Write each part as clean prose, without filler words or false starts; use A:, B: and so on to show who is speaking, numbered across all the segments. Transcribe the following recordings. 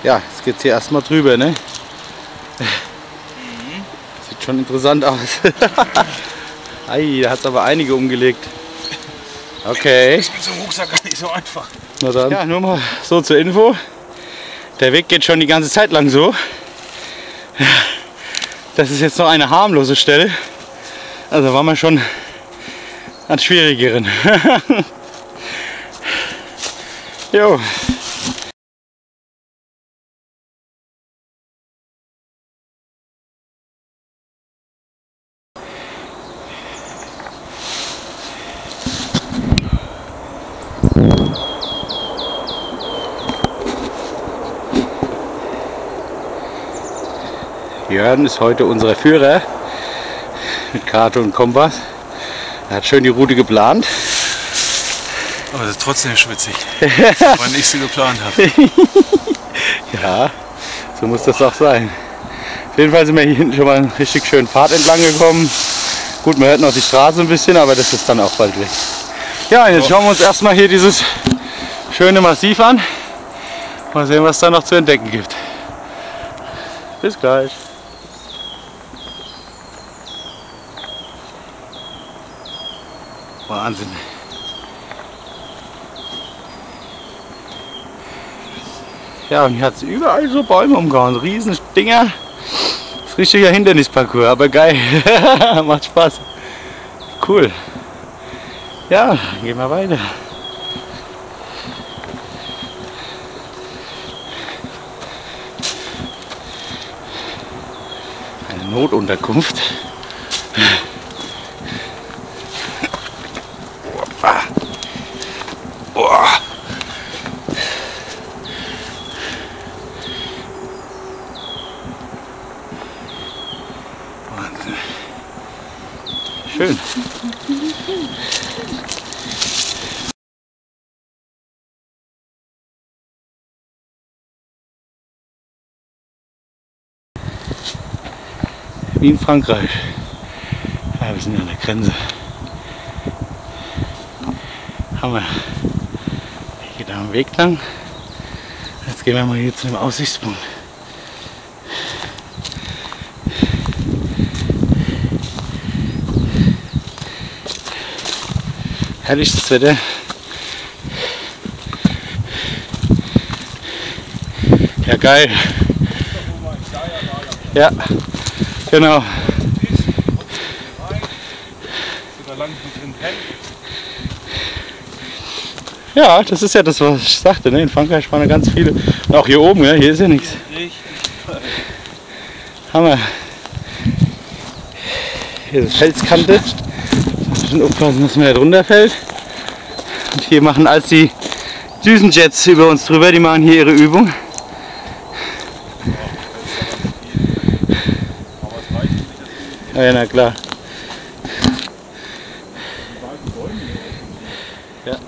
A: Ja, jetzt geht's hier erstmal drüber, ne? Sieht schon interessant aus. Ei, da hat es aber einige umgelegt. Okay.
B: Das ist mit so einem Rucksack gar nicht so einfach.
A: Na dann. Ja, nur mal so zur Info. Der Weg geht schon die ganze Zeit lang so. Das ist jetzt noch eine harmlose Stelle. Also waren wir schon an schwierigeren. Jo. Jörn ist heute unser Führer mit Karte und Kompass. Er hat schön die Route geplant.
B: Aber das ist trotzdem schwitzig, wann ich sie geplant habe.
A: Ja, so muss das auch sein. Auf jeden Fall sind wir hier hinten schon mal einen richtig schönen Pfad entlang gekommen. Gut, man hört noch die Straße ein bisschen, aber das ist dann auch bald weg. Ja, jetzt schauen wir uns erstmal hier dieses schöne Massiv an. Mal sehen, was da noch zu entdecken gibt. Bis gleich. Wahnsinn. Ja, und hier hat es überall so Bäume umgehauen, riesen Dinger. Das ist richtiger Hindernisparcours, aber geil. Macht Spaß. Cool. Ja, gehen wir weiter. Eine Notunterkunft. Boah. Wahnsinn. Schön. Wie in Frankreich. Ja, wir sind an der Grenze. Hammer. Hier geht am Weg lang. Jetzt gehen wir mal hier zu dem Aussichtspunkt. Herrliches Wetter. Ja, geil. Ja, genau. Ja, das ist ja das, was ich sagte. Ne? In Frankreich waren ja ganz viele. Und auch hier oben, ja? Hier ist ja nichts. Hammer. Hier ist Felskante. Müssen aufpassen, dass man nicht runterfällt. Und hier machen als die Düsenjets über uns drüber, die machen hier ihre Übung. Ja, na klar. Ja.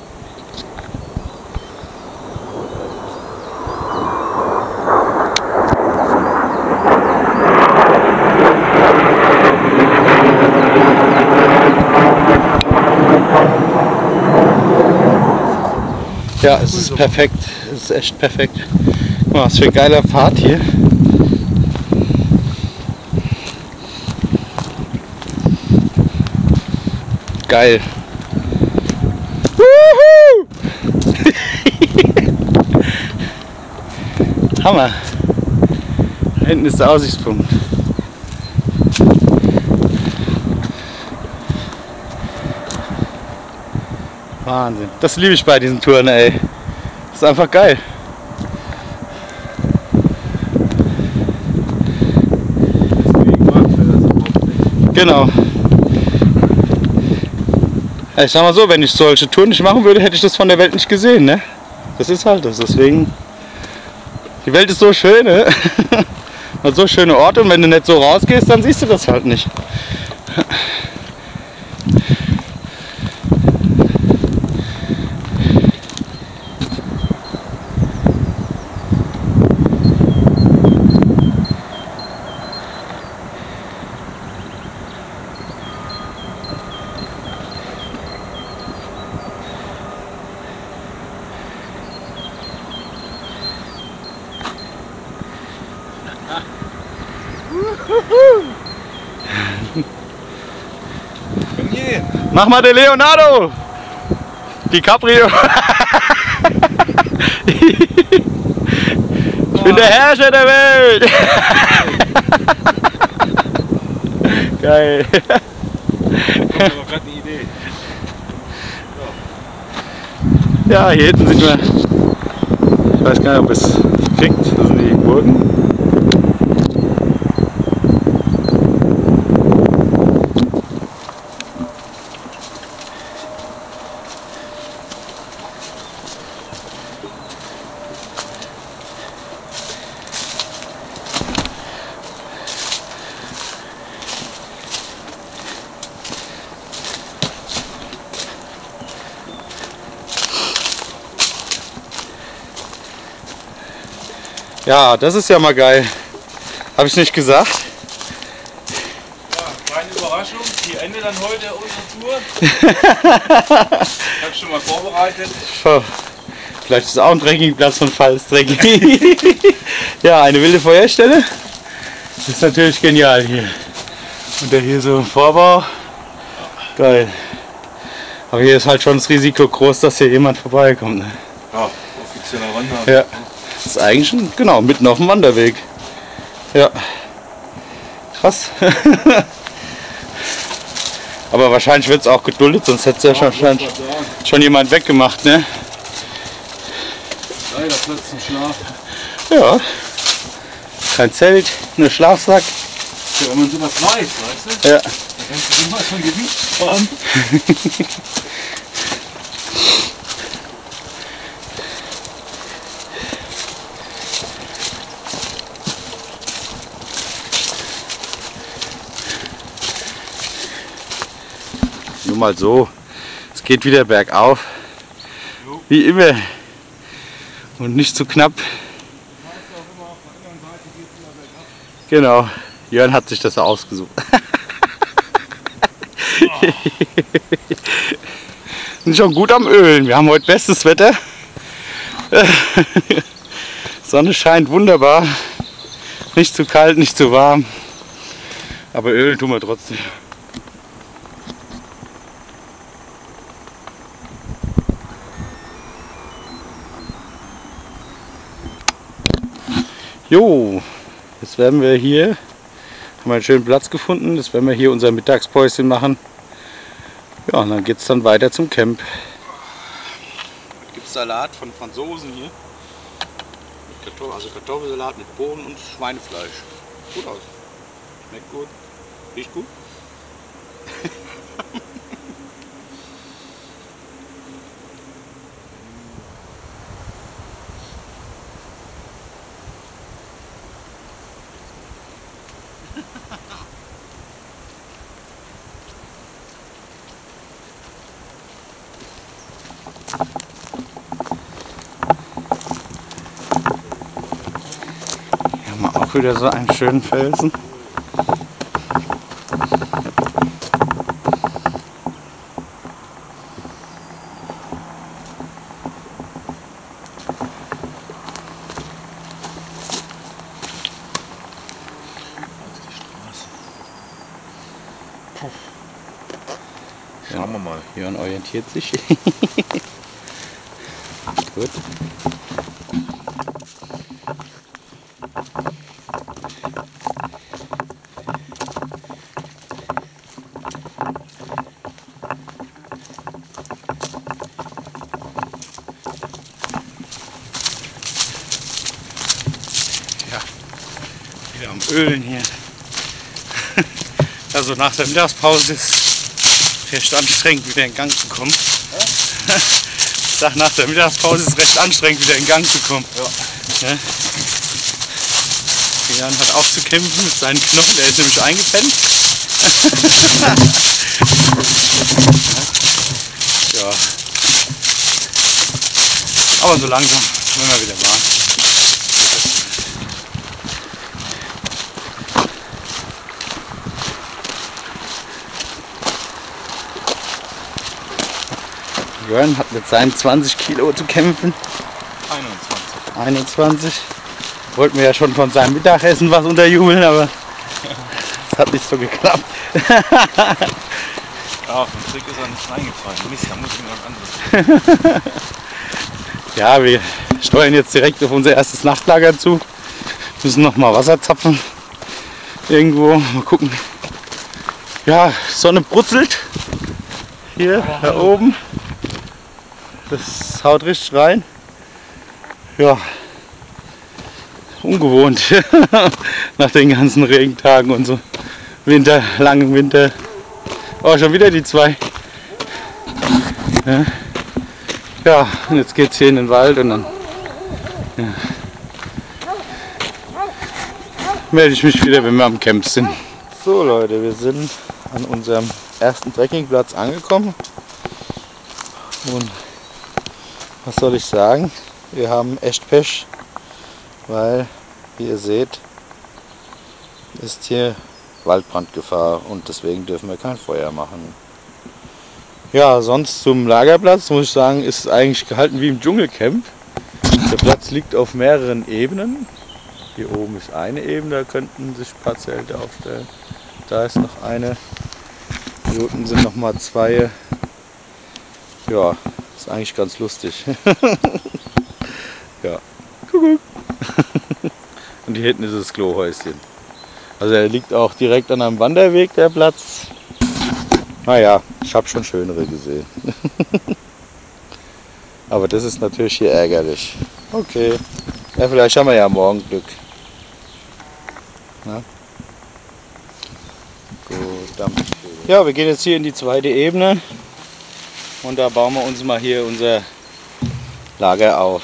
A: Ja, es ist perfekt. Es ist echt perfekt. Guck mal, was für ein geiler Pfad hier. Geil. Hammer. Da hinten ist der Aussichtspunkt. Wahnsinn. Das liebe ich bei diesen Touren, ey. Das ist einfach geil. Genau. Ja, ich sag mal so, wenn ich solche Touren nicht machen würde, hätte ich das von der Welt nicht gesehen, ne? Das ist halt das. Deswegen. Die Welt ist so schön, ne? Hat so schöne Orte und wenn du nicht so rausgehst, dann siehst du das halt nicht.
B: Yeah.
A: Mach mal den Leonardo! DiCaprio! Ich bin der Herrscher der Welt! Geil!
B: Das war gerade eine Idee.
A: Ja, hier hinten sind wir. Ich weiß gar nicht, ob es kriegt. Das sind die Burgen. Ja, das ist ja mal geil. Habe ich nicht gesagt?
B: Ja, kleine Überraschung. Die endet dann heute unsere Tour. Ich habe schon mal vorbereitet.
A: So, vielleicht ist auch ein Trekkingplatz von Pfalz Trekking. Ja, eine wilde Feuerstelle. Das ist natürlich genial hier. Und der hier so im Vorbau. Geil. Aber hier ist halt schon das Risiko groß, dass hier jemand vorbeikommt. Ne?
B: Ja, offizieller Wanderer.
A: Ja. Das ist eigentlich schon, genau, mitten auf dem Wanderweg. Ja. Krass. Aber wahrscheinlich wird es auch geduldet, sonst hätte es ja schon jemand weggemacht, ne?
B: Leider Platz zum Schlafen.
A: Ja. Kein Zelt, nur Schlafsack.
B: Ja, wenn man sowas weiß, weißt du?
A: Ja.
B: Dann kannst du immer schon Gewicht sparen.
A: Nur mal so, es geht wieder bergauf, wie immer und nicht zu knapp. Genau, Jörn hat sich das ausgesucht. Sind schon gut am Ölen, wir haben heute bestes Wetter. Sonne scheint wunderbar, nicht zu kalt, nicht zu warm, aber ölen tun wir trotzdem. Jo, jetzt werden wir hier, haben wir einen schönen Platz gefunden, jetzt werden wir hier unser Mittagspäuschen machen. Ja, und dann geht es dann weiter zum Camp. Heute gibt es Salat von Franzosen hier. Also Kartoffelsalat mit Bohnen und Schweinefleisch. Gut aus. Schmeckt gut. Riecht gut. Hier haben wir auch wieder so einen schönen Felsen.
B: Schauen wir mal.
A: Jörn orientiert sich. Gut. Ja, wieder am Ölen hier. Also nach der Mittagspause ist recht anstrengend wieder in Gang zu kommen. Ich sag, nach der Mittagspause ist es recht anstrengend wieder in Gang zu kommen. Ja. Jan hat auch zu kämpfen mit seinen Knochen, der ist nämlich eingepennt. Ja. Aber so langsam werden wir wieder warm. Jörn hat mit seinen 20 Kilo zu kämpfen. 21. Wollten wir ja schon von seinem Mittagessen was unterjubeln, aber es hat nicht so geklappt.
B: Ja, vom Trick ist er nicht reingefallen. Mist, da muss ich mir was anderes.
A: Ja, wir steuern jetzt direkt auf unser erstes Nachtlager zu. Müssen noch mal Wasser zapfen. Irgendwo. Mal gucken. Ja, Sonne brutzelt. Hier, da oben. Das haut richtig rein. Ja, ungewohnt. Nach den ganzen Regentagen und so. Langen Winter. Oh, schon wieder die zwei. Ja, ja, und jetzt geht's hier in den Wald und dann ja, melde ich mich wieder, wenn wir am Camp sind. So Leute, wir sind an unserem ersten Trekkingplatz angekommen. Und was soll ich sagen? Wir haben echt Pech, weil, wie ihr seht, ist hier Waldbrandgefahr und deswegen dürfen wir kein Feuer machen. Ja, sonst zum Lagerplatz muss ich sagen, ist es eigentlich gehalten wie im Dschungelcamp. Der Platz liegt auf mehreren Ebenen. Hier oben ist eine Ebene, da könnten sich ein paar Zelte aufstellen. Da ist noch eine. Hier unten sind noch mal zwei. Ja, ist eigentlich ganz lustig. Ja. Kuckuck. Und hier hinten ist das Klohäuschen. Also er liegt auch direkt an einem Wanderweg, der Platz. Naja, ich habe schon schönere gesehen. Aber das ist natürlich hier ärgerlich. Okay. Ja, vielleicht haben wir ja morgen Glück. Na? Gut, dann. Ja, wir gehen jetzt hier in die zweite Ebene. Und da bauen wir uns mal hier unser Lager auf.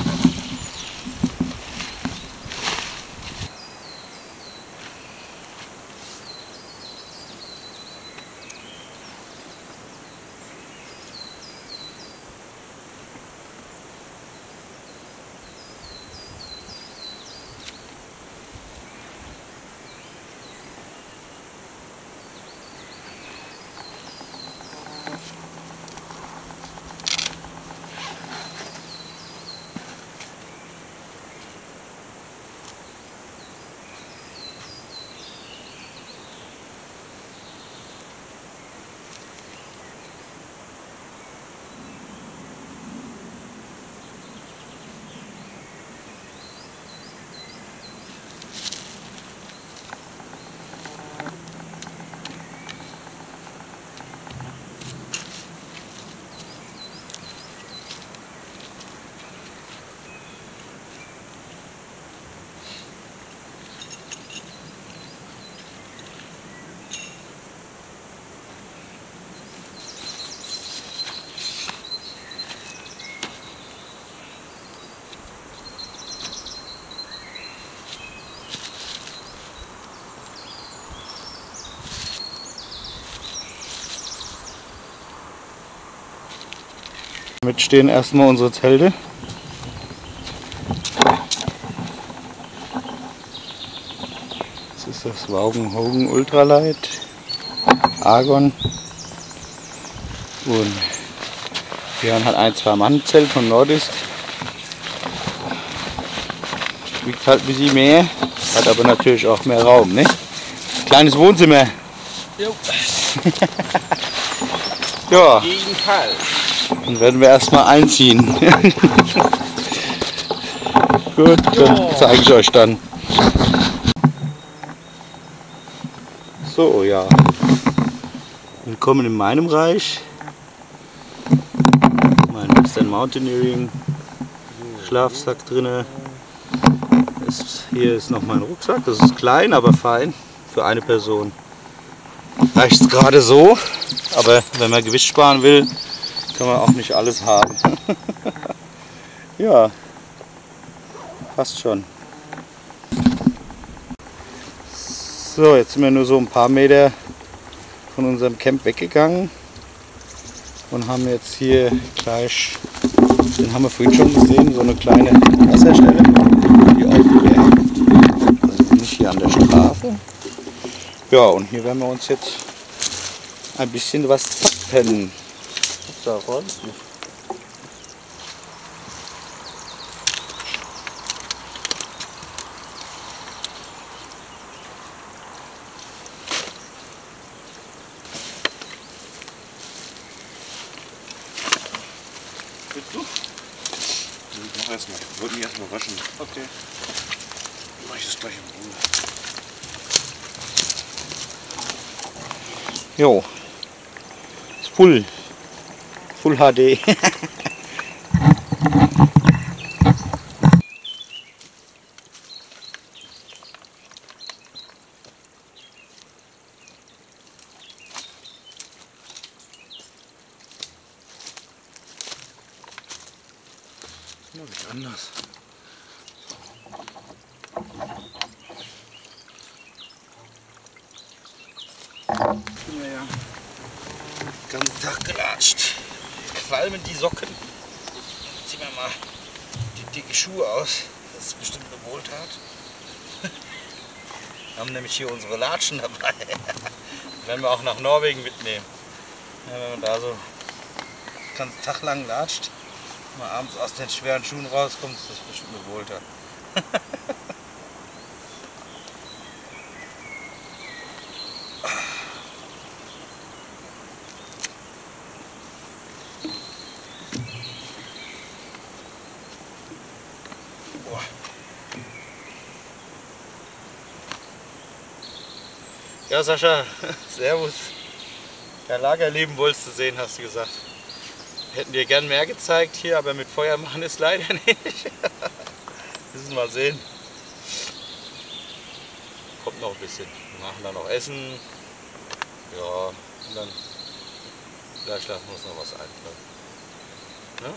A: Damit stehen erstmal unsere Zelte. Das ist das Waugen Hogan Ultralight Argon. Und Björn hat ein 2-Mann-Zelt von Nordisk. Wiegt halt ein bisschen mehr, hat aber natürlich auch mehr Raum, ne? Kleines Wohnzimmer.
B: Jo.
A: Ja.
B: Jeden Fall.
A: Dann werden wir erstmal einziehen. Gut, dann zeige ich euch dann. So, ja. Willkommen in meinem Reich. Mein Western Mountaineering Schlafsack drinne. Hier ist noch mein Rucksack. Das ist klein, aber fein für eine Person. Reicht es gerade so, aber wenn man Gewicht sparen will, kann man auch nicht alles haben. Ja, passt schon. So, jetzt sind wir nur so ein paar Meter von unserem Camp weggegangen und haben jetzt hier gleich, den haben wir vorhin schon gesehen, so eine kleine Wasserstelle, die auf dem Berg, also nicht hier an der Straße. Ja, und hier werden wir uns jetzt ein bisschen was zappen. Da vorsichtig.
B: Willst du?
C: Noch erstmal. Ich wollte mich erstmal waschen.
B: Okay.
C: Dann mache ich das gleich in Ruhe.
A: Jo. Ist Full. Full HD.
C: Nicht anders.
A: Ja. Den ganzen Tag gelatscht. Qualmen die Socken. Ziehen wir mal die dicke Schuhe aus. Das ist bestimmt eine Wohltat. Wir haben nämlich hier unsere Latschen dabei. Die werden wir auch nach Norwegen mitnehmen. Ja, wenn man da so den ganzen Tag lang latscht, mal abends aus den schweren Schuhen rauskommt, ist das bestimmt eine Wohltat. Ja, Sascha, servus. Ja, Lagerleben wolltest du sehen, hast du gesagt. Hätten dir gern mehr gezeigt hier, aber mit Feuer machen ist leider nicht. Müssen wir mal sehen. Kommt noch ein bisschen. Wir machen dann noch Essen. Ja, und dann vielleicht lassen wir uns noch was einfallen. Ne?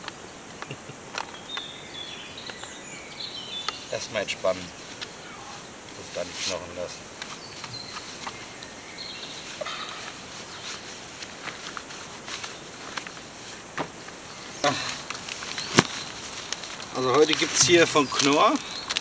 A: Erstmal entspannen. Das da nicht knochen lassen. Also heute gibt es hier von Knorr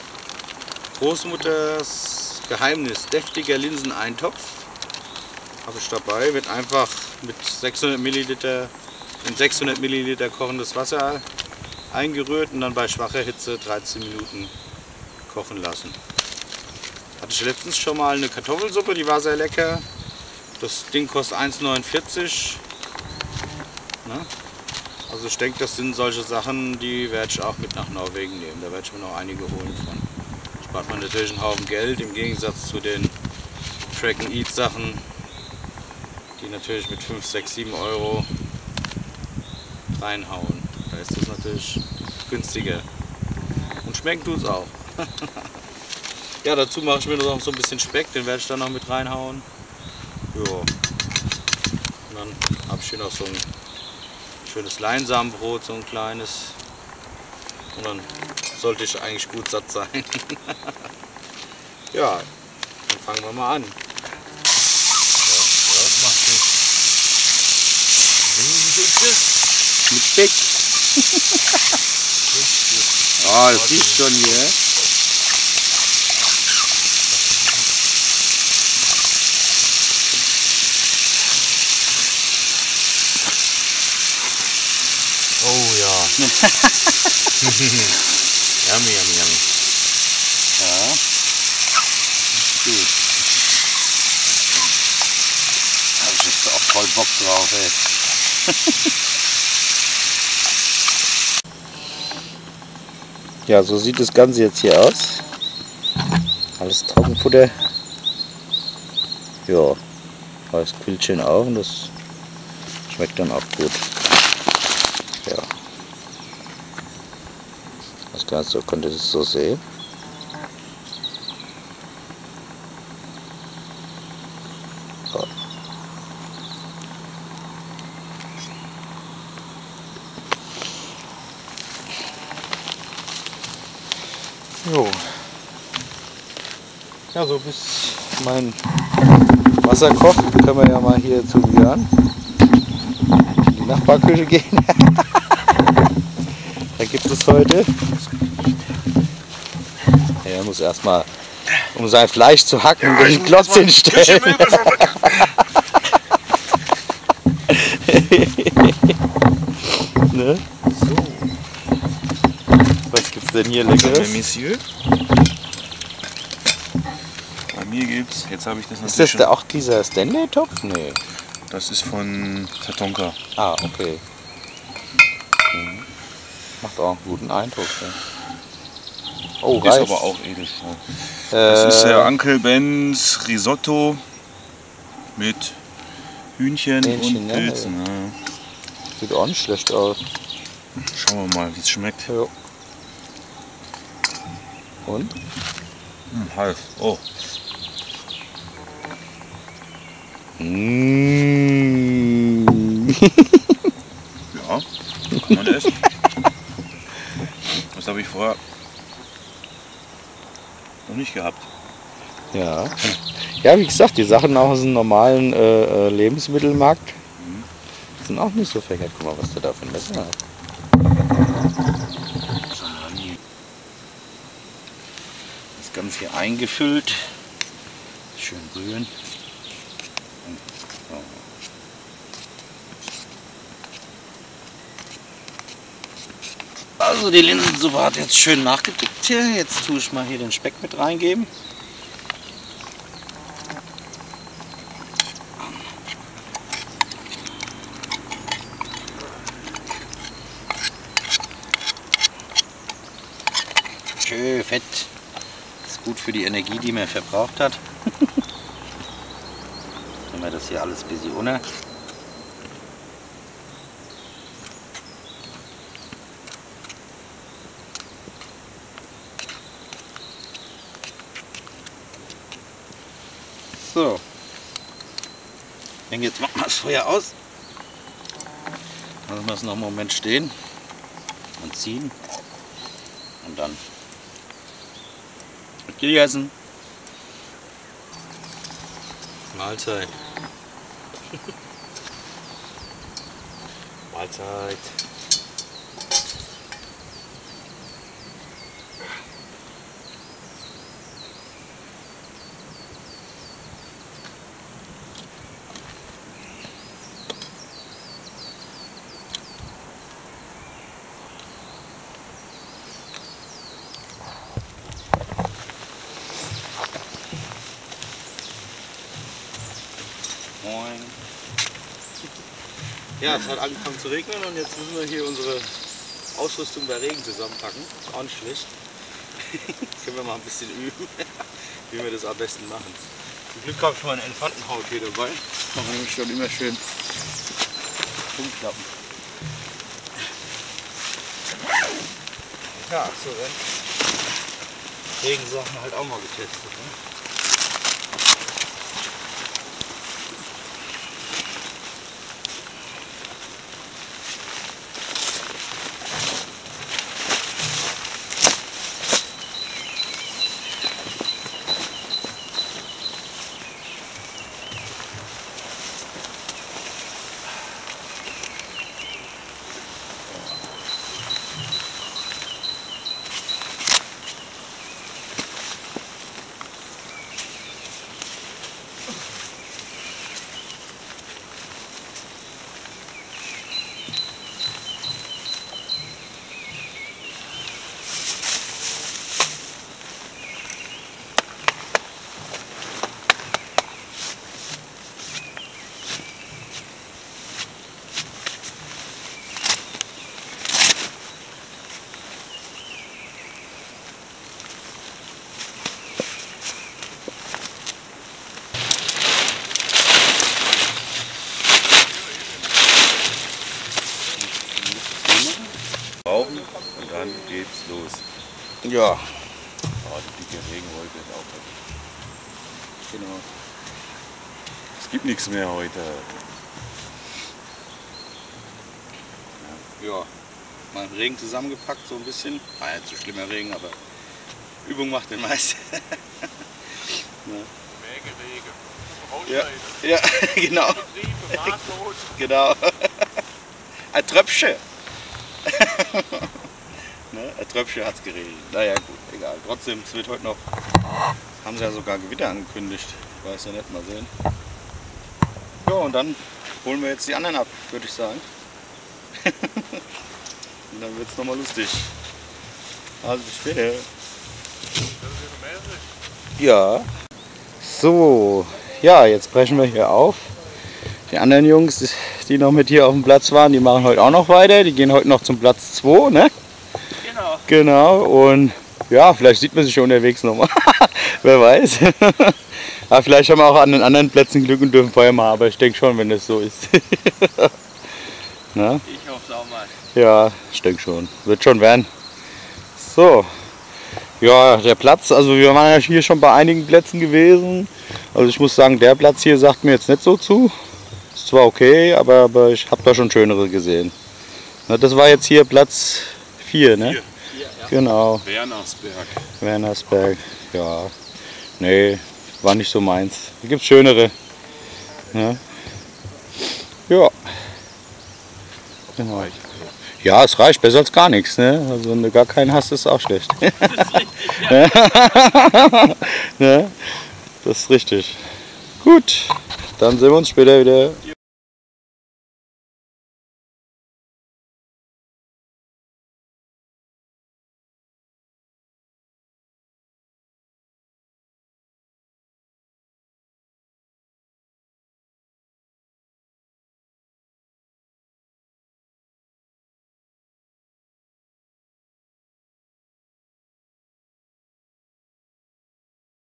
A: Großmutters Geheimnis, deftiger Linseneintopf. Habe ich dabei, wird einfach mit 600 Milliliter in 600 Milliliter kochendes Wasser eingerührt und dann bei schwacher Hitze 13 Minuten kochen lassen. Hatte ich letztens schon mal eine Kartoffelsuppe, die war sehr lecker. Das Ding kostet 1,49 €. Ne? Also ich denke, das sind solche Sachen, die werde ich auch mit nach Norwegen nehmen. Da werde ich mir noch einige holen von. Spart man natürlich einen Haufen Geld im Gegensatz zu den Track and Eat Sachen, die natürlich mit 5, 6, 7 € reinhauen. Da ist das natürlich günstiger. Und schmeckt tut es auch. Ja, dazu mache ich mir noch so ein bisschen Speck, den werde ich dann noch mit reinhauen. Ja. Und dann habe ich hier noch so ein schönes Leinsamenbrot, so ein kleines. Und dann sollte ich eigentlich gut satt sein. Ja, dann fangen wir mal an.
C: Was machst du?
A: Mit Speck. Oh, das riecht schon hier.
C: Oh ja. Yummy, yummy, yummy.
A: Ja. Gut. Da hab ich jetzt auch voll Bock drauf, ey. Ja, so sieht das Ganze jetzt hier aus. Alles Trockenfutter. Ja, das quillt schön auf und das schmeckt dann auch gut. Ja. Das Ganze könnt ihr das so sehen. So. Jo. Ja, so bis mein Wasser kocht, können wir ja mal hier zu Björn in die Nachbarküche gehen. Da gibt es heute. Er muss erstmal, um sein Fleisch zu hacken, den Klotz hinstellen. Ne?
C: So.
A: Was gibt's denn hier Leckeres?
C: Monsieur. Bei mir gibt's, jetzt habe ich das
A: Ist
C: natürlich
A: das auch dieser Stanley-Topf? Nee.
C: Das ist von Tatonka.
A: Ah, okay. Macht auch einen guten Eindruck. Ja. Oh,
C: Ist
A: Reis.
C: aber auch edel. Das ist der Uncle Ben's Risotto mit Hühnchen und
A: Ja,
C: Pilzen. Ja.
A: Sieht auch nicht schlecht aus.
C: Schauen wir mal, wie es schmeckt.
A: Ja. Und?
C: Heiß. Oh.
A: Mmh.
C: Ja, kann man essen. Das habe ich vorher noch nicht gehabt.
A: Ja. Ja, wie gesagt, die Sachen aus dem normalen Lebensmittelmarkt sind auch nicht so verkehrt. Guck mal, was der da für ein Messer hat. Das Ganze hier eingefüllt. Schön rühren. Also die Linsensuppe hat jetzt schön nachgedickt hier. Jetzt tue ich mal hier den Speck mit reingeben. Schön fett. Das ist gut für die Energie, die man verbraucht hat. Nehmen wir das hier alles ein bisschen runter. So. Ich denke, jetzt machen wir das Feuer aus. Lassen wir es noch einen Moment stehen und ziehen. Und dann wird gegessen.
C: Mahlzeit. Mahlzeit.
A: Moin. Ja, es hat angefangen zu regnen und jetzt müssen wir hier unsere Ausrüstung bei Regen zusammenpacken. Auch nicht schlecht. Können wir mal ein bisschen üben, wie wir das am besten machen. Zum Glück habe ich mal eine Elefantenhaut hier dabei. Das machen wir nämlich schon immer schön umklappen. Ja, so werden Regensachen halt auch mal getestet. Ne?
C: Rauchen und dann geht's los.
A: Ja.
C: Oh, die dicke Regenwolke ist auch weg.
A: Genau.
C: Es gibt nichts mehr heute.
A: Ja, mal im Regen zusammengepackt, so ein bisschen. War jetzt so schlimmer Regen, aber Übung macht den Meister. Ne? Ja, ja, genau. Genau. Ein Tröpfchen. Ne? Ein Tröpfchen hat es geregelt. Naja, gut, egal. Trotzdem, es wird heute noch. Haben sie ja sogar Gewitter angekündigt. Ich weiß ja nicht, mal sehen. Ja, und dann holen wir jetzt die anderen ab, würde ich sagen. Und dann wird es nochmal lustig. Also bis später. Ja. So, ja, jetzt brechen wir hier auf. Die anderen Jungs, die noch mit hier auf dem Platz waren, die machen heute auch noch weiter. Die gehen heute noch zum Platz 2, ne? Genau, und ja, vielleicht sieht man sich ja unterwegs nochmal. Wer weiß. Aber vielleicht haben wir auch an den anderen Plätzen Glück und dürfen vorher mal, aber ich denke schon, wenn das so ist. Na?
B: Ich hoffe es auch mal.
A: Ja, ich denke schon. Wird schon werden. So. Ja, der Platz, also wir waren ja hier schon bei einigen Plätzen gewesen. Also ich muss sagen, der Platz hier sagt mir jetzt nicht so zu. Ist zwar okay, aber ich habe da schon schönere gesehen. Na, das war jetzt hier Platz 4, ne?
B: 4, ja.
A: Genau.
C: Wernersberg.
A: Wernersberg, ja. Nee, war nicht so meins. Hier gibt es schönere. Ja. Ja. Genau. Ja, es reicht, besser als gar nichts. Ne? Also wenn du gar keinen hast, ist auch schlecht.
B: Das ist richtig, ja.
A: Ne? Das ist richtig. Gut, dann sehen wir uns später wieder.